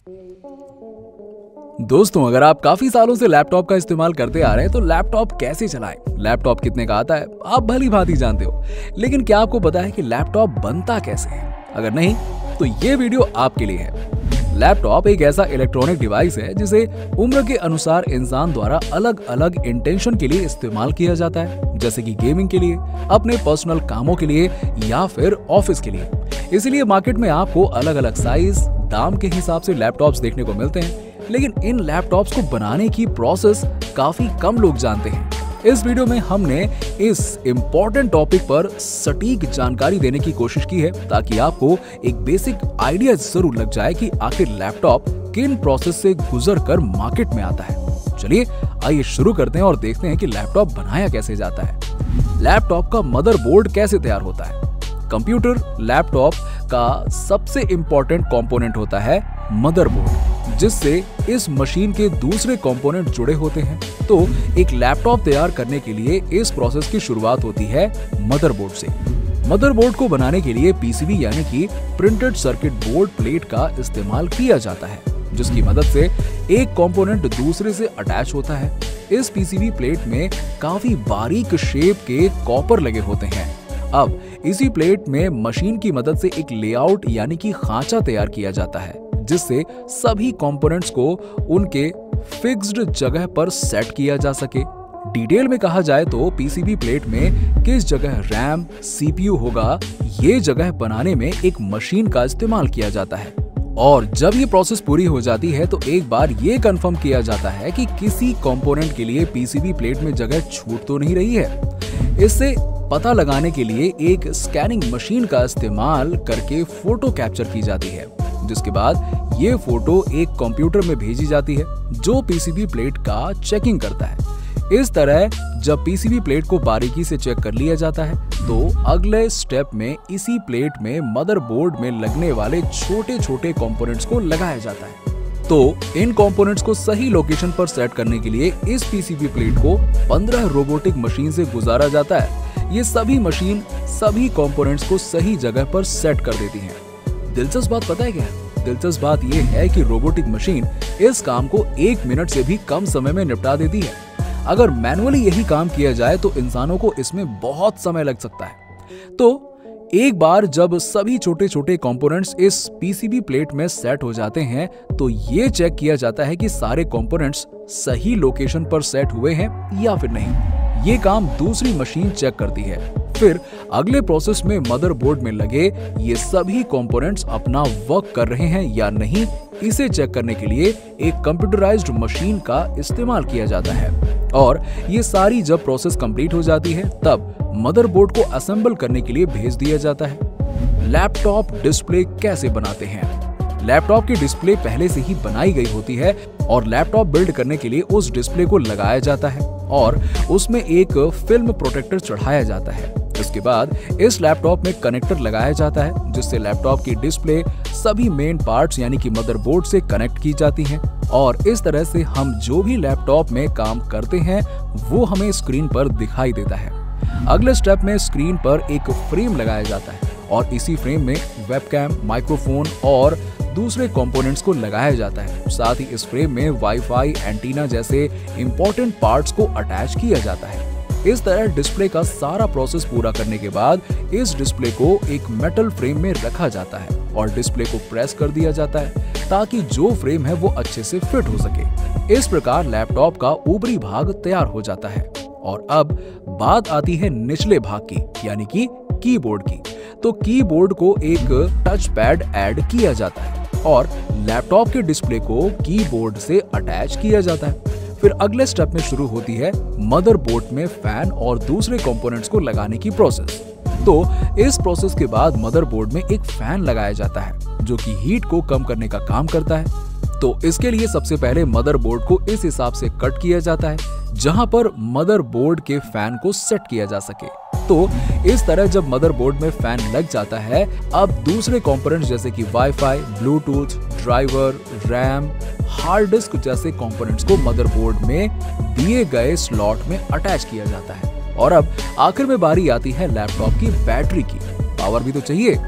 दोस्तों, अगर आप काफी सालों से लैपटॉप का इस्तेमाल करते आ रहे हैं तो लैपटॉप कैसे चलाएं, लैपटॉप कितने का आता है, आप भली भांति जानते हो। लेकिन क्या आपको पता है कि लैपटॉप बनता कैसे है? अगर नहीं तो ये वीडियो आपके लिए है। लैपटॉप एक ऐसा इलेक्ट्रॉनिक डिवाइस है जिसे उम्र के अनुसार इंसान द्वारा अलग अलग इंटेंशन के लिए इस्तेमाल किया जाता है, जैसे कि गेमिंग के लिए, अपने पर्सनल कामों के लिए या फिर ऑफिस के लिए। इसीलिए मार्केट में आपको अलग अलग साइज, दाम के हिसाब से लैपटॉप्स देखने को मिलते हैं। लेकिन इन लैपटॉप्स को बनाने की प्रोसेस काफी कम लोग जानते हैं। इस वीडियो में हमने इस इम्पोर्टेंट टॉपिक पर सटीक जानकारी देने की कोशिश की है ताकि आपको एक बेसिक आइडिया जरूर लग जाए कि आखिर लैपटॉप किन प्रोसेस से गुजर कर मार्केट में आता है। चलिए आइए शुरू करते हैं और देखते हैं कि लैपटॉप बनाया कैसे जाता है। लैपटॉप का मदरबोर्ड कैसे तैयार होता है? कंप्यूटर लैपटॉप का सबसे इंपॉर्टेंट कंपोनेंट होता है मदरबोर्ड, जिससे इस मशीन के दूसरे कंपोनेंट जुड़े होते हैं। तो एक लैपटॉप तैयार करने के लिए इस प्रोसेस की शुरुआत होती है मदरबोर्ड से। मदरबोर्ड को बनाने के लिए पीसीबी यानी कि प्रिंटेड सर्किट बोर्ड प्लेट का इस्तेमाल किया जाता है, जिसकी मदद से एक कंपोनेंट दूसरे से अटैच होता है। इस पीसीबी प्लेट में काफी बारीक शेप के कॉपर लगे होते हैं। अब इसी प्लेट में मशीन की मदद से एक लेआउट यानी कि खांचा तैयार किया जाता है, जिससे सभी कंपोनेंट्स को उनके फिक्स्ड जगह पर सेट किया जा सके। डिटेल में कहा जाए तो पीसीबी प्लेट में किस जगह रैम, सीपीयू होगा, ये जगह बनाने में एक मशीन का इस्तेमाल किया जाता है। और जब ये प्रोसेस पूरी हो जाती है तो एक बार ये कंफर्म किया जाता है कि किसी कंपोनेंट के लिए पीसीबी प्लेट में जगह छूट तो नहीं रही है। इससे पता लगाने के लिए एक स्कैनिंग मशीन का इस्तेमाल करके फोटो कैप्चर की जाती है, जिसके बाद ये फोटो एक कंप्यूटर में भेजी जाती है जो पीसीबी प्लेट का चेकिंग करता है। इस तरह जब पीसीबी प्लेट को बारीकी से चेक कर लिया जाता है तो अगले स्टेप में इसी प्लेट में मदरबोर्ड में लगने वाले छोटे छोटे कंपोनेंट्स को लगाया जाता है। तो इन कंपोनेंट्स को सही लोकेशन पर सेट करने के लिए इस पीसीबी प्लेट को 15 रोबोटिक मशीन से गुजारा जाता है। ये सभी मशीन सभी कंपोनेंट्स को सही जगह पर सेट कर देती हैं। दिलचस्प बात पता है क्या? दिलचस्प बात यह है कि रोबोटिक मशीन इस काम को 1 मिनट से भी कम समय में निपटा देती है। अगर मैनुअली यही काम किया जाए तो इंसानों को इसमें बहुत समय लग सकता है। तो एक बार जब सभी छोटे छोटे कंपोनेंट्स इस पीसीबी प्लेट में सेट हो जाते हैं तो ये चेक किया जाता है कि सारे कंपोनेंट्स सही लोकेशन पर सेट हुए हैं या फिर नहीं। ये काम दूसरी मशीन चेक करती है। फिर अगले प्रोसेस में मदरबोर्ड में लगे ये सभी कंपोनेंट्स अपना वर्क कर रहे हैं या नहीं, इसे चेक करने के लिए एक कंप्यूटराइज्ड मशीन का इस्तेमाल किया जाता है। और ये सारी जब प्रोसेस कंप्लीट हो जाती है तब मदरबोर्ड को असेंबल करने के लिए भेज दिया जाता है। लैपटॉप डिस्प्ले कैसे बनाते हैं? लैपटॉप की डिस्प्ले पहले से ही बनाई गई होती है और लैपटॉप बिल्ड करने के लिए उस डिस्प्ले को लगाया जाता है और उसमें एक फिल्म प्रोटेक्टर चढ़ाया जाता है। इसके बाद इस लैपटॉप में कनेक्टर लगाया जाता है, जिससे लैपटॉप की डिस्प्ले सभी मेन पार्ट्स यानी कि मदरबोर्ड से कनेक्ट की जाती हैं और इस तरह से हम जो भी लैपटॉप में काम करते हैं वो हमें स्क्रीन पर दिखाई देता है। अगले स्टेप में स्क्रीन पर एक फ्रेम लगाया जाता है और इसी फ्रेम में वेबकैम, माइक्रोफोन और दूसरे कंपोनेंट्स को लगाया जाता है। साथ ही इस फ्रेम में वाईफाई, एंटीना जैसे इंपॉर्टेंट पार्ट्स को अटैच किया जाता है। इस तरह डिस्प्ले का सारा प्रोसेस पूरा करने के बाद इस डिस्प्ले को एक मेटल फ्रेम में रखा जाता है और डिस्प्ले को प्रेस कर दिया जाता है ताकि जो फ्रेम है वो अच्छे से फिट हो सके। इस प्रकार लैपटॉप का ऊपरी भाग तैयार हो जाता है। और अब बात आती है निचले भाग की यानी कि कीबोर्ड की। तो कीबोर्ड को एक टच पैड ऐड किया जाता है और लैपटॉप के डिस्प्ले को कीबोर्ड से अटैच किया जाता है। फिर अगले स्टेप में शुरू होती है मदरबोर्ड में फैन और दूसरे कंपोनेंट्स को लगाने की प्रोसेस। तो इस प्रोसेस के बाद मदरबोर्ड में एक फैन लगाया जाता है जो कि हीट को कम करने का काम करता है। तो इसके लिए सबसे पहले मदरबोर्ड को इस हिसाब से कट किया जाता है जहां पर मदरबोर्ड के फैन को सेट किया जा सके। तो इस तरह जब मदरबोर्ड में फैन लग जाता है, अब दूसरे कंपोनेंट्स जैसे कि wifi, bluetooth, driver, RAM, hard disk जैसे कंपोनेंट्स को मदरबोर्ड में दिए गए स्लॉट में अटैच किया जाता है। और अब आखिर में बारी आती है लैपटॉप की बैटरी की। पावर भी तो चाहिए,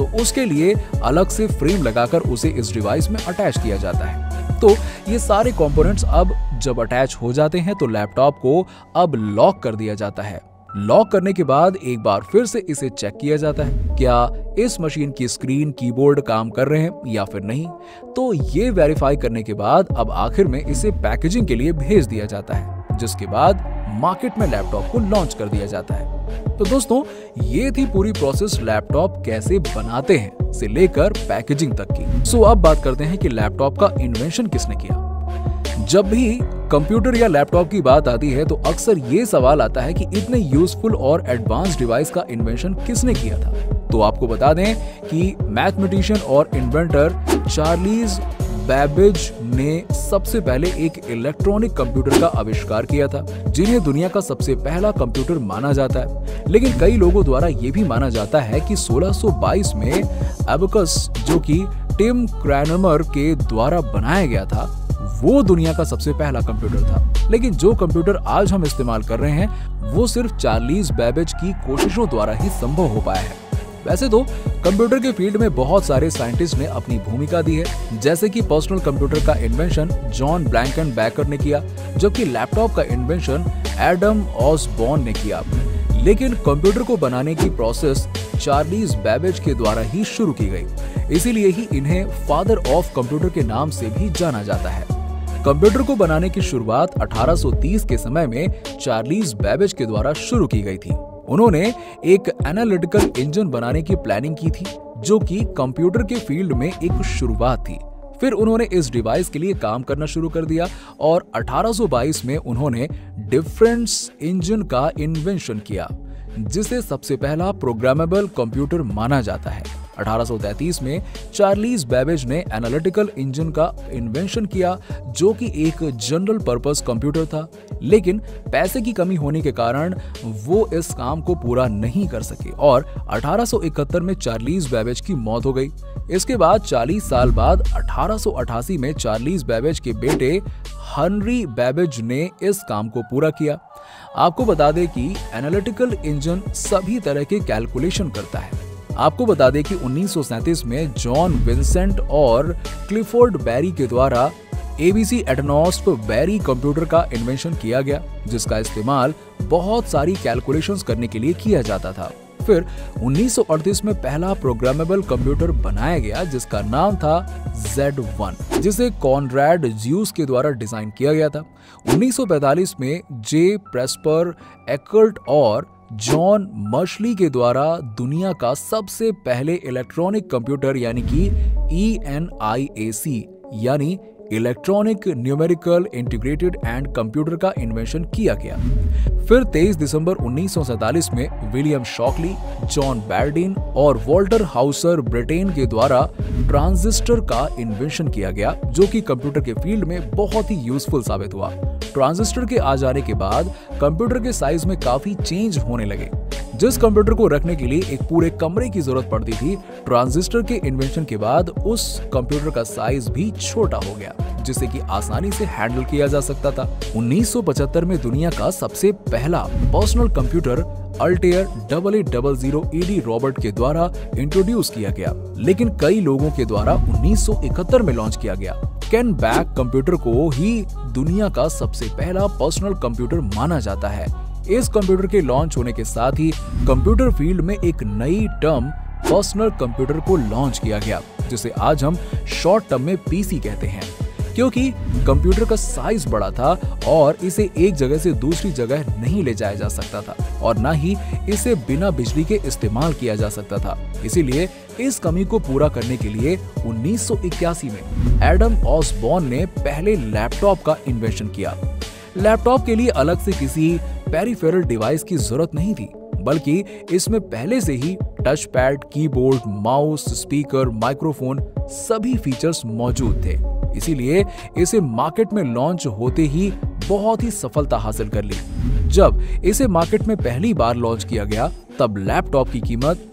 तो उसके लिए अलग से फ्रेम लगाकर उसे इस डिवाइस में अटैच किया जाता है। तो ये सारे कंपोनेंट्स अब जब अटैच हो जाते हैं तो लैपटॉप को अब लॉक कर दिया जाता है। लॉक करने के बाद एक बार फिर से इसे चेक किया जाता है, क्या इस मशीन की स्क्रीन कीबोर्ड काम कर रहे हैं या फिर नहीं। तो ये वेरीफाई करने के बाद अब आखिर में इसे पैकेजिंग के लिए भेज दिया जाता है, जिसके बाद मार्केट में लैपटॉप को लॉन्च कर दिया जाता है। तो दोस्तों, ये थी पूरी प्रोसेस लैपटॉप कैसे बनाते हैं से लेकर पैकेजिंग तक की। सो अब बात करते हैं कि लैपटॉप का इन्वेंशन किसने किया। जब भी कंप्यूटर या लैपटॉप की बात आती है तो अक्सर ये सवाल आता है कि इतने यूजफुल और एडवांस डिवाइस का इन्वेंशन किसने किया था। तो आपको बता दें कि मैथमेटिशियन और इन्वेंटर चार्ल्स बैबेज ने सबसे पहले एक इलेक्ट्रॉनिक कंप्यूटर का आविष्कार किया था, जिन्हें दुनिया का सबसे पहला कंप्यूटर माना जाता है। लेकिन कई लोगों द्वारा यह भी माना जाता है कि 1622 में एबकस, जो कि टिम क्रैनमर के द्वारा बनाया गया था, वो दुनिया का सबसे पहला कंप्यूटर था। लेकिन जो कंप्यूटर आज हम इस्तेमाल कर रहे हैं वो सिर्फ चार्ल्स बैबेज की कोशिशों द्वारा ही संभव हो पाया है। वैसे तो कंप्यूटर के फील्ड में बहुत सारे साइंटिस्ट ने अपनी भूमिका दी है, जैसे कि पर्सनल कंप्यूटर का इन्वेंशन जॉन ब्लैंकन-बेकर ने किया, जबकि लैपटॉप का इन्वेंशन एडम ऑसबॉर्न ने किया। लेकिन कंप्यूटर को बनाने की प्रोसेस चार्ल्स बैबेज के द्वारा ही शुरू की गई, इसीलिए ही इन्हें फादर ऑफ कंप्यूटर के नाम से भी जाना जाता है। कंप्यूटर को बनाने की शुरुआत 1830 के समय में चार्ल्स बैबेज के द्वारा शुरू की गई थी। उन्होंने एक एनालिटिकल इंजन बनाने की प्लानिंग की थी, जो कि कंप्यूटर के फील्ड में एक शुरुआत थी। फिर उन्होंने इस डिवाइस के लिए काम करना शुरू कर दिया और 1822 में उन्होंने डिफरेंस इंजन का इन्वेंशन किया, जिसे सबसे पहला प्रोग्रामेबल कंप्यूटर माना जाता है। 1833 में चार्ल्स बैबेज ने एनालिटिकल इंजन का इन्वेंशन किया, जो कि एक जनरल पर्पस कंप्यूटर था। लेकिन पैसे की कमी होने के कारण वो इस काम को पूरा नहीं कर सके और 1871 में चार्ल्स बैबेज की मौत हो गई। इसके बाद 40 साल बाद 1888 में चार्ल्स बैबेज के बेटे हेनरी बैबेज ने इस काम को पूरा किया। आपको बता दें कि एनालिटिकल इंजन सभी तरह के कैलकुलेशन करता है। आपको बता दें कि 1937 में जॉन विंसेंट और क्लिफोर्ड बैरी के द्वारा एबीसी एटनॉस्प बैरी कंप्यूटर का इन्वेंशन किया गया, जिसका इस्तेमाल बहुत सारी कैलकुलेशंस करने के लिए किया जाता था। फिर 1938 में पहला प्रोग्रामेबल कंप्यूटर बनाया गया, जिसका नाम था Z1, जिसे कॉनरैड ज़्यूस के द्वारा डिजाइन किया गया था। 1945 में जे प्रेस्पर एकर्ट और जॉन मर्शली के द्वारा दुनिया का सबसे पहले इलेक्ट्रॉनिक कंप्यूटर यानी कि ENIAC यानी electronic numerical integrated and computer का इन्वेंशन किया गया। फिर 23 दिसंबर 1947 में विलियम शॉकली, जॉन बैरडीन और वॉल्टर हाउसर ब्रिटेन के द्वारा ट्रांजिस्टर का इन्वेंशन किया गया, जो कि कंप्यूटर के फील्ड में बहुत ही यूजफुल साबित हुआ। ट्रांजिस्टर के आ जाने के बाद कंप्यूटर के साइज में काफी चेंज होने लगे। जिस कंप्यूटर को रखने के लिए एक पूरे कमरे की जरूरत पड़ती थी, ट्रांजिस्टर के इन्वेंशन के बाद उस कंप्यूटर का साइज भी छोटा हो गया, जिसे कि आसानी से हैंडल किया जा सकता था। 1975 में दुनिया का सबसे पहला personal computer Altair 8800 ED Robert के द्वारा इंट्रोड्यूस किया गया, लेकिन कई लोगों के द्वारा 1971 में लॉन्च किया गया। केन बैक कंप्यूटर को ही दुनिया का सबसे पहला पर्सनल कंप्यूटर माना जाता है। इस कंप्यूटर के लॉन्च होने के साथ ही कंप्यूटर फील्ड में एक नई टर्म पर्सनल कंप्यूटर को लॉन्च किया गया, जिसे आज हम शॉर्ट टर्म में पीसी कहते हैं, क्योंकि कंप्यूटर का साइज बड़ा था और इसे एक जगह से दूसरी जगह नहीं ले जाया जा सकता था और ना ही इसे बिना बिजली के इस्तेमाल किया जा सकता था। इसीलिए इस कमी को पूरा करने के लिए 1981 में एडम ऑसबॉर्न ने पहले लैपटॉप का इन्वेंशन किया। लैपटॉप के लिए अलग से किसी पेरिफेरल डिवाइस की जरूरत नहीं थी, बल्कि इसमें पहले से ही touch pad, keyboard, mouse, speaker, microphone सभी फीचर्स मौजूद थे। इसीलिए इसे मार्केट में लॉन्च होते ही बहुत ही सफलता हासिल कर ली। जब इसे मार्केट में पहली बार लॉन्च किया गया, तब लैपटॉप की कीमत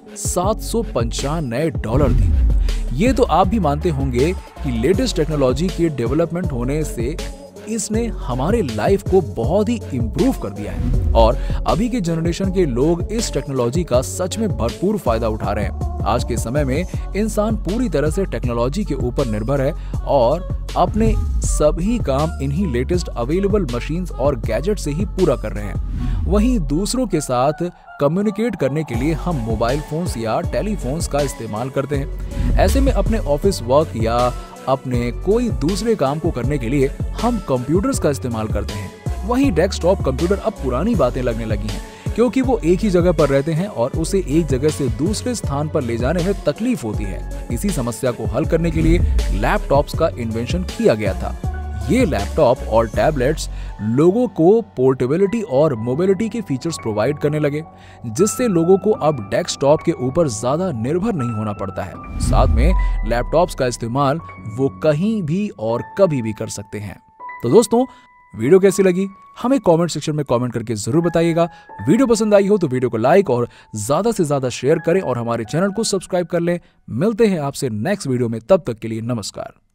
$795 थी। ये तो आप भी मानते होंगे कि लेटेस्ट टेक्नोलॉजी के डेवलपमेंट होने से इसने हमारे लाइफ को बहुत ही इम्प्रूव कर दिया है और अभी के जनरेशन के लोग इस टेक्नोलॉजी का सच में भरपूर फायदा उठा रहे हैं। आज के समय में इंसान पूरी तरह से टेक्नोलॉजी के ऊपर निर्भर है और अपने सभी काम इन्हीं लेटेस्ट अवेलेबल मशीन्स और गैजेट से ही पूरा कर रहे हैं। वहीं दूसरों के साथ कम्युनिकेट करने के लिए हम मोबाइल फोन्स या टेलीफोन्स का इस्तेमाल करते हैं। ऐसे में अपने ऑफिस वर्क या अपने कोई दूसरे काम को करने के लिए हम कंप्यूटर्स का इस्तेमाल करते हैं। वहीं डेस्कटॉप कंप्यूटर अब पुरानी बातें लगने लगी हैं, क्योंकि वो एक ही जगह पर रहते हैं और उसे एक जगह से दूसरे स्थान पर ले जाने में तकलीफ होती है। इसी समस्या को हल करने के लिए लैपटॉप्स का इन्वेंशन किया गया था। ये लैपटॉप और टैबलेट्स लोगों को पोर्टेबिलिटी और मोबिलिटी के फीचर्स प्रोवाइड करने लगे, जिससे लोगों को अब डेस्कटॉप के ऊपर ज्यादा निर्भर नहीं होना पड़ता है। साथ में लैपटॉप्स का इस्तेमाल वो कहीं भी और कभी भी कर सकते हैं। तो दोस्तों, वीडियो कैसी लगी हमें कमेंट सेक्शन में कमेंट करके जरूर बताइएगा। वीडियो पसंद आई हो तो वीडियो को लाइक और ज्यादा से ज्यादा शेयर करें और हमारे चैनल को सब्सक्राइब कर लें। मिलते हैं आपसे नेक्स्ट वीडियो में, तब तक के लिए नमस्कार।